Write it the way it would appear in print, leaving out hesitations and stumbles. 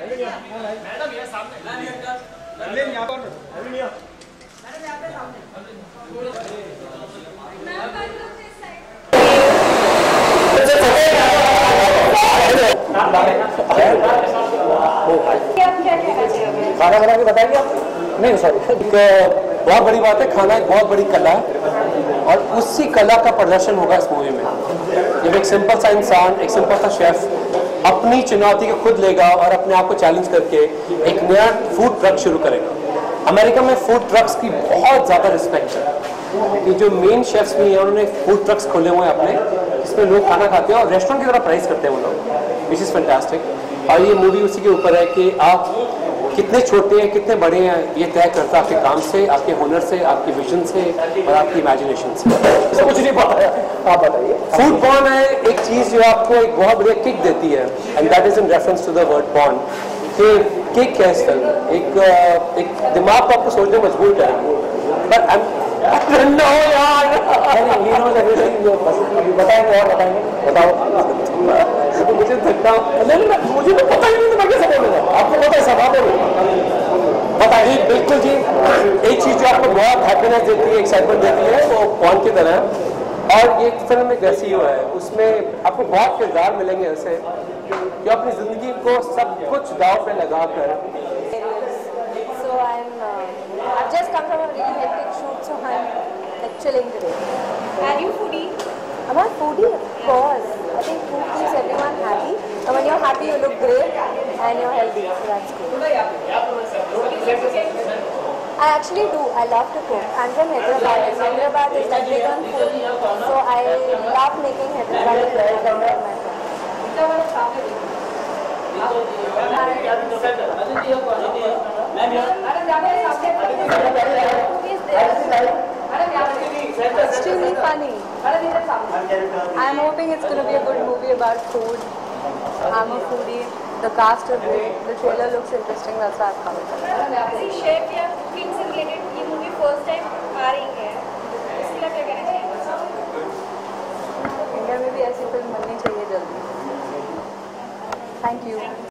Madam ये सामने यहाँ पर खाना बना के बताएंगे आप? नहीं सॉरी, बहुत बड़ी बात है। खाना एक बहुत बड़ी कला है और उसी कला का प्रदर्शन होगा इस मूवी में। जब एक सिंपल सा इंसान, एक सिंपल सा शेफ अपनी चुनौती को खुद लेगा और अपने आप को चैलेंज करके एक नया फूड ट्रक शुरू करेगा। अमेरिका में फूड ट्रक्स की बहुत ज़्यादा रिस्पेक्ट है कि जो मेन शेफ्स भी हैं उन्होंने फूड ट्रक्स खोले हुए हैं अपने, जिसमें लोग खाना खाते हैं और रेस्टोरेंट की तरह प्राइस करते हैं वो लोग, विच इज़ फैंटास्टिक। और ये मूवी उसी के ऊपर है कि आप कितने छोटे हैं कितने बड़े हैं ये तय करता है आपके काम से, आपके हुनर से, आपके विजन से और आपकी इमेजिनेशन से। इससे कुछ नहीं पता है, आप बताइए। फूड पॉर्न है एक चीज़ जो आपको एक बहुत बढ़िया किक देती है, and that is in reference to the word porn. कि किक है इस फिल्म, एक दिमाग को आपको सोचने मजबूर करेगी। बट नो यार, बताएंगे और बताएंगे, बताओ। मुझे धक्का मुझे तो पता ही नहीं, मैं कैसे बोलूँगा? आपको पता है सब, आप बताइए। बिल्कुल जी, एक चीज़ जो आपको बहुत हैप्पीनेस देती है, एक्साइटमेंट देती है, वो पॉर्न की तरह है। और ये फिल्म एक ऐसी है, उसमें आपको बहुत किरदार मिलेंगे ऐसे जो अपनी ज़िंदगी को सब कुछ दांव पे लगा कर। So I've just come from a really hectic shoot, so I'm like chilling today. Are you foodie? Am I foodie? Of course. I think food keeps everyone happy. And when you're happy, you look great and you're healthy. So that's good. I actually do. I love to cook. I'm from Hyderabad. And Hyderabad is like big on food. So I love making Hyderabadi food with my friends. Extremely funny. I'm hoping it's going to be a good movie about food. I'm a foodie. The cast is great. The trailer looks interesting. That's why I've come. किसी chef या cooking से related ये movie first time आ रही है, इसके लिए क्या कहना चाहिए? इंडिया में भी ऐसी फिल्म बननी चाहिए जल्दी। Thank you.